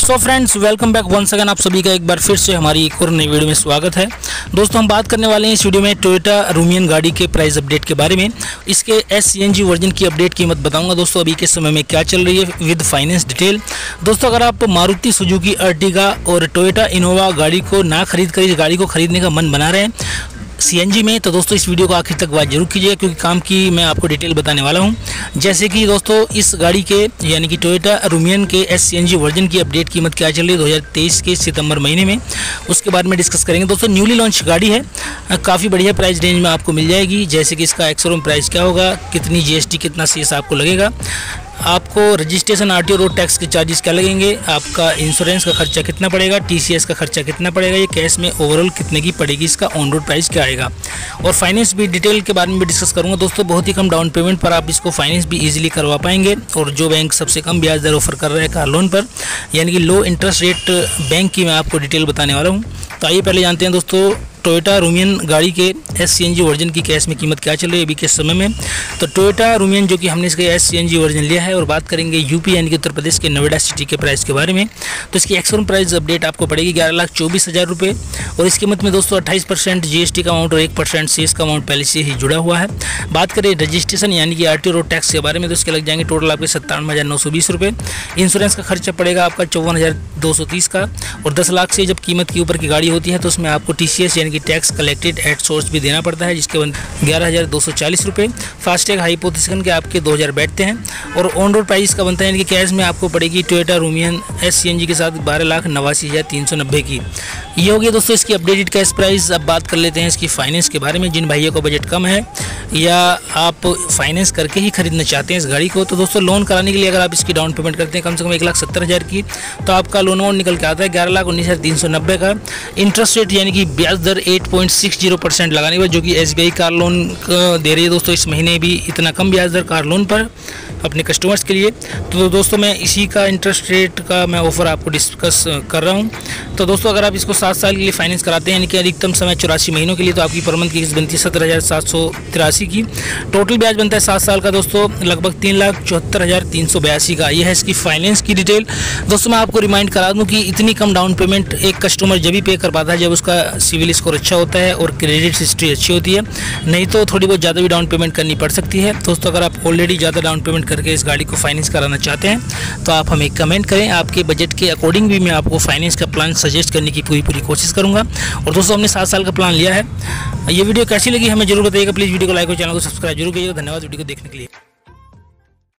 सो friends, welcome back once again. आप सभी का एक बार फिर से हमारी एक और नई वीडियो में स्वागत है। दोस्तों, हम बात करने वाले हैं इस वीडियो में टोयोटा रूमियन गाड़ी के प्राइस अपडेट के बारे में। इसके एस-सीएनजी वर्जन की अपडेट कीमत बताऊंगा दोस्तों अभी के समय में क्या चल रही है विद फाइनेंस डिटेल। दोस्तों, अगर आप मारुति सुजुकी अर्टिगा और टोयोटा इनोवा गाड़ी को ना खरीद कर इस गाड़ी को खरीदने का मन बना रहे हैं सीएनजी में, तो दोस्तों इस वीडियो को आखिर तक वाच जरूर कीजिए, क्योंकि काम की मैं आपको डिटेल बताने वाला हूं। जैसे कि दोस्तों इस गाड़ी के यानी कि टोयोटा रूमियन के एस-सीएनजी वर्जन की अपडेट कीमत क्या चल रही है 2023 के सितंबर महीने में, उसके बारे में डिस्कस करेंगे। दोस्तों न्यूली लॉन्च गाड़ी है, काफ़ी बढ़िया प्राइस रेंज में आपको मिल जाएगी। जैसे कि इसका एक्स-शोरूम प्राइस क्या होगा, कितनी जीएसटी, कितना सीएस आपको लगेगा, आपको रजिस्ट्रेशन आरटीओ रोड टैक्स के चार्जेस क्या लगेंगे, आपका इंश्योरेंस का खर्चा कितना पड़ेगा, टीसीएस का खर्चा कितना पड़ेगा, ये कैश में ओवरऑल कितने की पड़ेगी, इसका ऑन रोड प्राइस क्या आएगा, और फाइनेंस भी डिटेल के बारे में भी डिस्कस करूंगा। दोस्तों बहुत ही कम डाउन पेमेंट पर आप इसको फाइनेंस भी इजीली करवा पाएंगे, और जो बैंक सबसे कम ब्याज दर ऑफर कर रहा है कार लोन पर, यानी कि लो इंटरेस्ट रेट बैंक की मैं आपको डिटेल बताने वाला हूँ। तो आइए पहले जानते हैं दोस्तों टोयोटा रूमियन गाड़ी के एस-सीएनजी वर्जन की कैश में कीमत क्या चल रही है अभी के समय में। तो टोयोटा रूमियन जो कि हमने इसका एस-सीएनजी वर्जन लिया है, और बात करेंगे यूपी यानी कि उत्तर प्रदेश के नोएडा सिटी के प्राइस के बारे में। तो इसकी एक्स-शोरूम प्राइस अपडेट आपको पड़ेगी 11,24,000 रुपये, और इस कीमत में दोस्तों 28% जीएसटी का अमाउंट और 1% सीएस का अमाउंट पहले से ही जुड़ा हुआ है। बात करें रजिस्ट्रेशन यानी कि आरटीओ रोड टैक्स के बारे में, तो इसके लग जाएंगे टोटल आपके 57,920 रुपये। इंश्योरेंस का खर्चा पड़ेगा आपका 54,230 का, और 10 लाख से जब कीमत के ऊपर की गाड़ी होती है तो उसमें आपको टीसीएस यानी कि टैक्स कलेक्टेड एट सोर्स भी देना पड़ता है, जिसके 11,240 रुपये। फास्टैग हाइपोथेसिस के आपके 2,000 बैठते हैं, और ऑन रोड प्राइस का बनता है यानी कि कैश में आपको पड़ेगी टोयोटा रूमियन एस-सीएनजी के साथ 12,89,390 की। ये हो गया दोस्तों इसकी अपडेटेड कैश प्राइस। अब बात कर लेते हैं इसकी फाइनेंस के बारे में। जिन भाइयों का बजट कम है या आप फाइनेंस करके ही खरीदना चाहते हैं इस गाड़ी को, तो दोस्तों लोन कराने के लिए अगर आप इसकी डाउन पेमेंट करते हैं कम से कम 1,70,000 की, तो आपका लोन अमाउंट निकल के आता है 11,19,390 का। इंटरेस्ट रेट यानी कि ब्याज दर 8.60% लगाने पर, जो कि एसबीआई कार लोन दे रही है दोस्तों इस महीने भी इतना कम ब्याज दर कार लोन पर अपने कस्टमर्स के लिए। तो दोस्तों मैं इसी का इंटरेस्ट रेट का मैं ऑफ़र आपको डिस्कस कर रहा हूं। तो दोस्तों अगर आप इसको 7 साल के लिए फाइनेंस कराते हैं यानी कि अधिकतम समय 84 महीनों के लिए, तो आपकी पर मंथ की किस्त बनती है 17,783 की। टोटल ब्याज बनता है 7 साल का दोस्तों लगभग 3,74,382 का। यह है इसकी फाइनेंस की डिटेल। दोस्तों मैं आपको रिमाइंड करा दूँ कि इतनी कम डाउन पेमेंट एक कस्टमर जब भी पे कर पाता है जब उसका सिविल स्कोर अच्छा होता है और क्रेडिट हिस्ट्री अच्छी होती है, नहीं तो थोड़ी बहुत ज़्यादा भी डाउन पेमेंट करनी पड़ सकती है। दोस्तों अगर आप ऑलरेडी ज़्यादा डाउन पेमेंट करके इस गाड़ी को फाइनेंस कराना चाहते हैं तो आप हमें कमेंट करें, आपके बजट के अकॉर्डिंग भी मैं आपको फाइनेंस का प्लान सजेस्ट करने की पूरी कोशिश करूंगा। और दोस्तों हमने 7 साल का प्लान लिया है। ये वीडियो कैसी लगी हमें जरूर बताइएगा। प्लीज़ वीडियो को लाइक और चैनल को सब्सक्राइब जरूर कीजिएगा। धन्यवाद वीडियो को देखने के लिए।